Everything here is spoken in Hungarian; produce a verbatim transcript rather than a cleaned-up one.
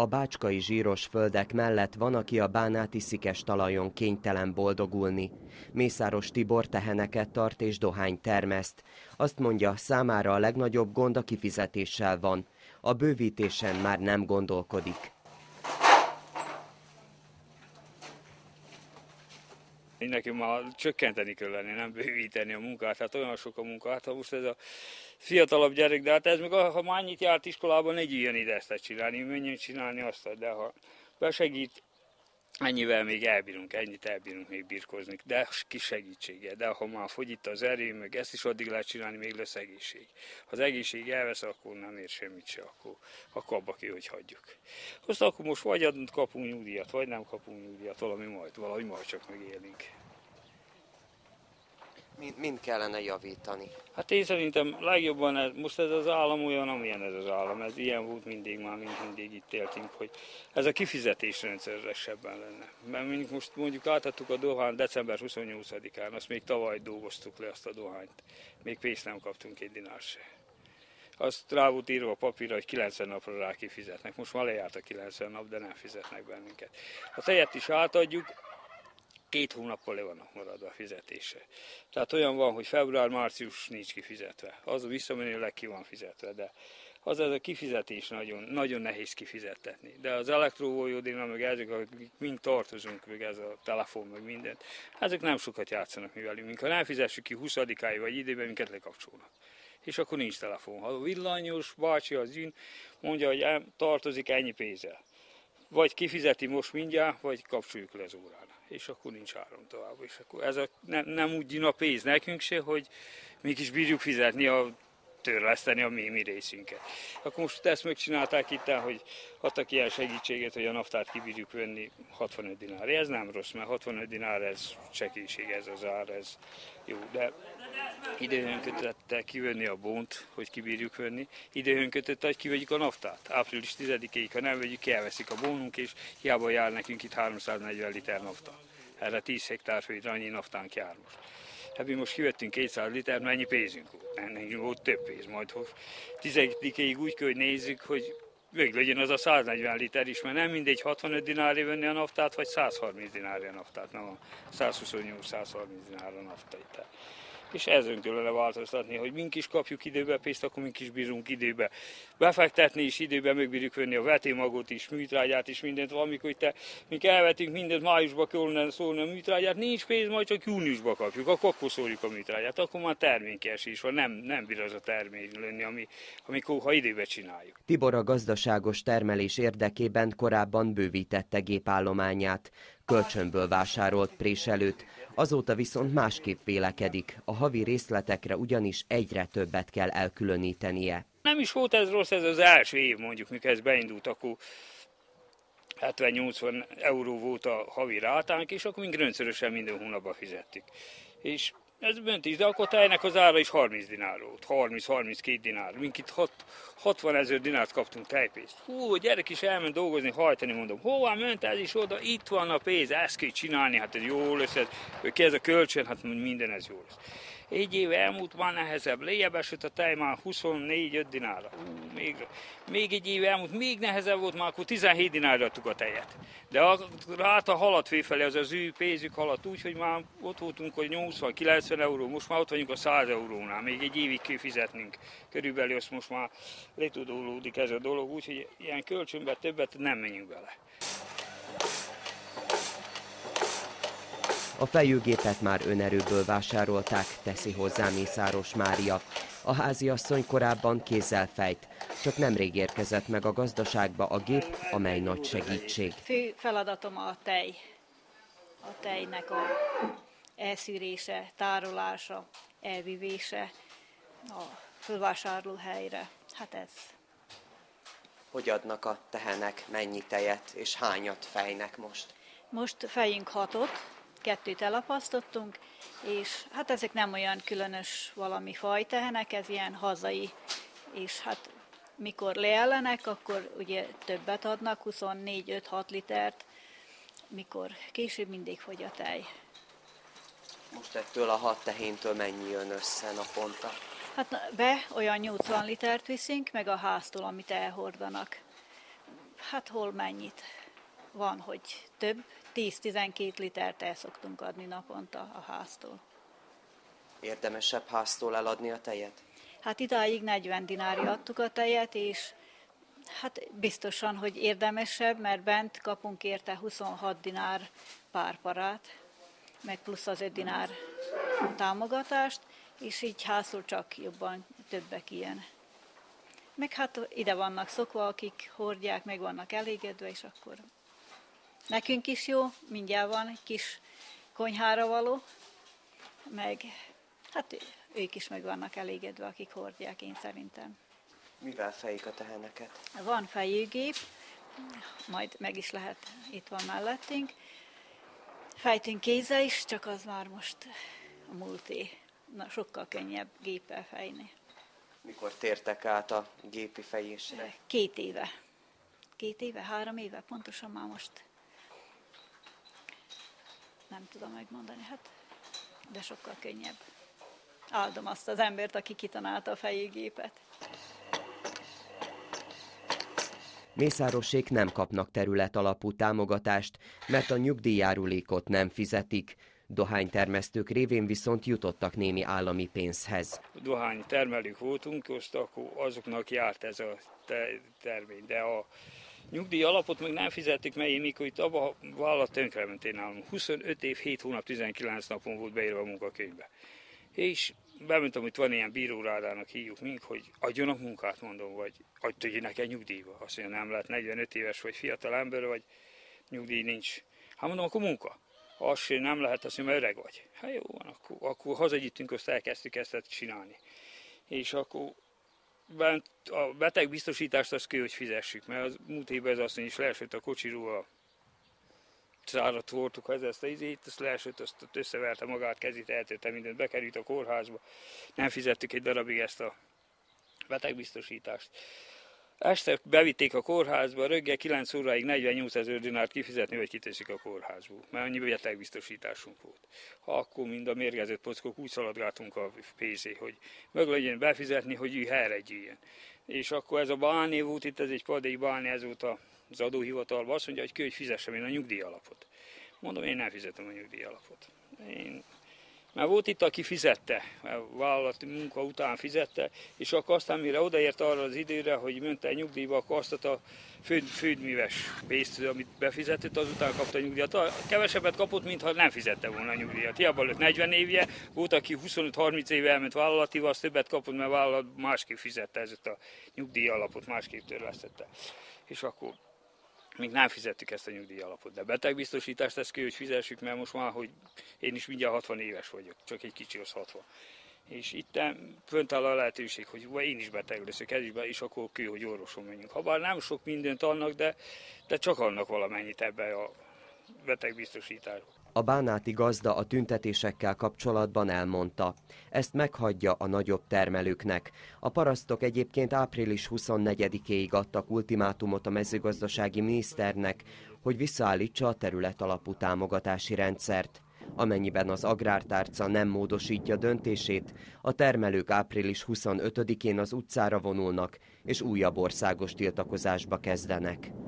A bácskai zsíros földek mellett van, aki a bánáti szikes talajon kénytelen boldogulni. Mészáros Tibor teheneket tart és dohány termeszt. Azt mondja, számára a legnagyobb gond a kifizetéssel van. A bővítésen már nem gondolkodik. Nekünk már csökkenteni kellene, nem bővíteni a munkát, hát olyan sok a munka. Hát ha most ez a fiatalabb gyerek, de hát ez meg ha már annyit járt iskolában, ne jön ide ezt csinálni, menjünk csinálni azt, de ha besegít, ennyivel még elbírunk, ennyit elbírunk még birkózni, de kis segítsége. De ha már fogy itt az erő, meg ezt is addig lehet csinálni, még lesz egészség. Ha az egészség elvesz, akkor nem ér semmit se, akkor, akkor abba ki, hogy hagyjuk. Azt akkor most vagy kapunk nyugdíjat, vagy nem kapunk nyugdíjat, valami majd, valahogy majd csak megélünk. Mind, mind kellene javítani. Hát én szerintem legjobban, ez, most ez az állam olyan, amilyen ez az állam, ez ilyen volt mindig már, mint mindig itt éltünk, hogy ez a kifizetés rendszeresebben lenne. Mert mondjuk most mondjuk átadtuk a dohányt december huszonnyolcadikán, azt még tavaly dolgoztuk le azt a dohányt, még pénzt nem kaptunk egy dinár se. Azt rá volt írva a papírra, hogy kilencven napra rá kifizetnek, most már lejárt a kilencven nap, de nem fizetnek bennünket. A tejet is átadjuk, két hónappal le vannak maradva a fizetése. Tehát olyan van, hogy február-március nincs kifizetve. Az a visszamenőleg ki van fizetve, de az ez a kifizetés nagyon, nagyon nehéz kifizettetni. De az elektrovolyodina, meg ezek, akik mind tartozunk, meg ez a telefon, meg mindent, ezek nem sokat játszanak mi velünk. Ha nem fizessük ki huszadikáig vagy időben, minket lekapcsolnak. És akkor nincs telefon. Ha a villanyos bácsi az jön, mondja, hogy tartozik ennyi pénzzel. Vagy kifizeti most mindjárt, vagy kapcsoljuk le az órán. És akkor nincs áram tovább. És akkor ez a, nem, nem úgy jön a pénz nekünk se, hogy mi is bírjuk fizetni, a, törleszteni a mi, mi részünket. Akkor most ezt megcsinálták itt, hogy adtak ilyen segítséget, hogy a naftát kibírjuk venni hatvanöt dinár. Ez nem rossz, mert hatvanöt dinár ez csekéség, ez az ár, ez jó. De időhön kötötte kivenni a bont, hogy kibírjuk venni. Időhön kötötte, hogy kivegyük a naftát. április tizedikéig, ha nem vegyük ki, elveszik a bónunk, és hiába jár nekünk itt háromszáznegyven liter nafta. Erre tíz hektár földre annyi naftánk jár most. Ebből most kivettünk kétszáz liter, mert ennyi pénzünk volt. Nekünk volt több pénz. Majd tizedikéig úgy kell, hogy nézzük, hogy meg legyen az a száznegyven liter is, mert nem mindegy hatvanöt dinárra venni a naftát, vagy százharminc dinárra a naftát, nem a százhuszonnyolc százharminc dinárra a naftát. És ezen kellene változtatni, hogy mink is kapjuk időbe pénzt, akkor mink is bírunk időbe befektetni, és időben megbírjuk venni a vetémagot is, műtrágyát is, mindent. Valamikor te, mink elvetünk mindent, májusban kellene szólni a műtrágyát, nincs pénz, majd csak júniusban kapjuk, akkor, akkor szóljuk a műtrágyát, akkor már terménykiesés van, nem, nem bír az a termény lenni, ami, amikor, ha időben csináljuk. Tibor a gazdaságos termelés érdekében korábban bővítette gépállományát. Kölcsönből vásárolt préselőt, azóta viszont másképp vélekedik, a havi részletekre ugyanis egyre többet kell elkülönítenie. Nem is volt ez rossz, ez az első év mondjuk, mikor ez beindult, akkor hetven-nyolcvan euró volt a havi rátánk, és akkor mink rendszeresen minden hónapban fizettük. És ez bent is, de akkor tejnek az ára is harminc dinár volt, harminc-harminckét dinár. Mink itt hatvan ezer dinárt kaptunk tejpénzt. Hú, a gyerek is elment dolgozni, hajtani, mondom, hova ment ez is oda, itt van a pénz, ezt kell csinálni, hát ez jó lesz, ez, ez a kölcsön, hát minden ez jó lesz. Egy év elmúlt, már nehezebb, lejjebb esett a tej már huszonnégy-öt dinárra. Hú, még, még egy év elmúlt, még nehezebb volt, már akkor tizenhét dinárra adtuk a tejet. De a ráta haladt félfelé, az az ő pénzük haladt úgy, hogy már ott voltunk, hogy nyolcvan-kilencven euró, most már ott vagyunk a száz eurónál, még egy évig kell fizetnünk. Körülbelül azt most már letudolódik ez a dolog, úgyhogy ilyen kölcsönbe többet nem menjünk bele. A fejőgépet már önerőből vásárolták, teszi hozzá Mészáros Mária. A háziasszony korábban kézzel fejt, csak nemrég érkezett meg a gazdaságba a gép, amely nagy segítség. Fő feladatom a tej, a tejnek a elszűrése, tárolása, elvivése a fölvásárlóhelyre. Hát ez. Hogy adnak a tehenek, mennyi tejet és hányat fejnek most? Most fejünk hatot. Kettőt elapasztottunk, és hát ezek nem olyan különös valami fajtehenek, ez ilyen hazai, és hát mikor leellenek, akkor ugye többet adnak, huszonnégy-öt-hat litert, mikor később mindig fogy a tej. Most ettől a hat tehéntől mennyi jön össze naponta? Hát be olyan nyolcvan litert viszünk, meg a háztól, amit elhordanak. Hát hol mennyit? Van, hogy több, tíz-tizenkét litert el szoktunk adni naponta a háztól. Érdemesebb háztól eladni a tejet? Hát idáig negyven dinárra adtuk a tejet, és hát biztosan, hogy érdemesebb, mert bent kapunk érte huszonhat dinár párparát, meg plusz az öt dinár támogatást, és így háztól csak jobban többek ilyen. Meg hát ide vannak szokva, akik hordják, meg vannak elégedve, és akkor nekünk is jó, mindjárt van egy kis konyhára való, meg hát ők is meg vannak elégedve, akik hordják, én szerintem. Mivel fejik a teheneket? Van fejőgép, majd meg is lehet, itt van mellettünk. Fejtünk kézzel is, csak az már most a múlté. Na, sokkal könnyebb géppel fejni. Mikor tértek át a gépi fejésre? Két éve. Két éve, három éve, pontosan már most. Nem tudom megmondani, hát, de sokkal könnyebb. Áldom azt az embert, aki kitanálta a fejőgépet. Mészárosék nem kapnak terület alapú támogatást, mert a nyugdíjjárulékot nem fizetik. Dohánytermesztők révén viszont jutottak némi állami pénzhez. Dohány termelők voltunk, most akkor azoknak járt ez a termény, de a nyugdíj alapot meg nem fizettük, mert én mikor itt abban a vállalat tönkrement én nálam. huszonöt év, hét hónap, tizenkilenc napon volt beírva a munkakönyvbe. És bemondtam, hogy van ilyen bírórádának hívjuk mink, hogy adjanak munkát, mondom, vagy adj nekem nyugdíjba. Azt mondja, nem lehet, negyvenöt éves vagy fiatal ember, vagy nyugdíj nincs. Hát mondom, akkor munka. Az nem lehet, azt mondja, mert öreg vagy. Hát jó van, akkor, akkor hazagyűjtünk, azt elkezdtük ezt csinálni. És akkor bent a betegbiztosítást azt kell, hogy fizessük, mert az múlt évben ez azt mondja, és leesett a kocsiról a száradt voltuk, ha ez ezt a izét, azt leesett, azt összeverte magát, kezét, eltörte mindent, bekerült a kórházba. Nem fizettük egy darabig ezt a betegbiztosítást. Este bevitték a kórházba, reggel kilenc óráig negyvennyolcezer dinárt kifizetni, vagy kiteszik a kórházból, mert annyi betegbiztosításunk volt. Ha akkor mind a mérgezett pockok úgy szaladgáltunk a pénzé, hogy meg legyen befizetni, hogy ő heregyüljön. És akkor ez a bálné volt, itt ez egy padély bálné, ez volt az adóhivatalban, azt mondja, hogy ki, hogy fizessem én a nyugdíj alapot. Mondom, én nem fizetem a nyugdíj alapot. Én... Mert volt itt, aki fizette, vállalati munka után fizette, és akkor aztán mire odaért arra az időre, hogy ment el nyugdíjba, akkor azt a föld, földműves pénzt, amit befizetett, azután kapta a nyugdíjat. Kevesebbet kapott, mintha nem fizette volna a nyugdíjat. Hiába lett negyven évje, volt, aki huszonöt-harminc éve elment vállalatival, az többet kapott, mert vállalat másképp fizette ezt a nyugdíj alapot, másképp törlesztette. És akkor még nem fizettük ezt a nyugdíj alapot, de betegbiztosítást ezt kell, hogy fizessük, mert most már, hogy én is mindjárt hatvan éves vagyok, csak egy kicsi az hatvan. És itt fönt áll a lehetőség, hogy én is beteg leszek, ez is be, és akkor kell, hogy orvoson menjünk. Habár nem sok mindent annak, de, de csak annak valamennyit ebbe a betegbiztosításba. A bánáti gazda a tüntetésekkel kapcsolatban elmondta. Ezt meghagyja a nagyobb termelőknek. A parasztok egyébként április huszonnegyedikéig adtak ultimátumot a mezőgazdasági miniszternek, hogy visszaállítsa a terület alapú támogatási rendszert. Amennyiben az agrártárca nem módosítja döntését, a termelők április huszonötödikén az utcára vonulnak, és újabb országos tiltakozásba kezdenek.